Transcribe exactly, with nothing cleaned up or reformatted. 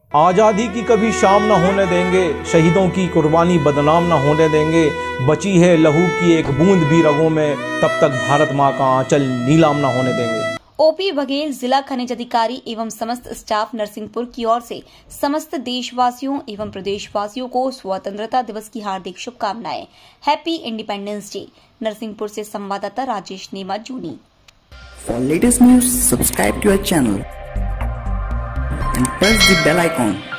आज़ादी की कभी शाम न होने देंगे, शहीदों की कुर्बानी बदनाम न होने देंगे। बची है लहू की एक बूंद भी रगों में, तब तक भारत माँ का आंचल नीलाम न होने देंगे। ओपी बघेल, जिला खनिज अधिकारी एवं समस्त स्टाफ नरसिंहपुर की ओर से समस्त देशवासियों एवं प्रदेशवासियों को स्वतंत्रता दिवस की हार्दिक शुभकामनाएं। Happy independence day. नरसिंहपुर से संवाददाता राजेश नेमा जूनी। For latest news, subscribe to our channel and press the bell icon.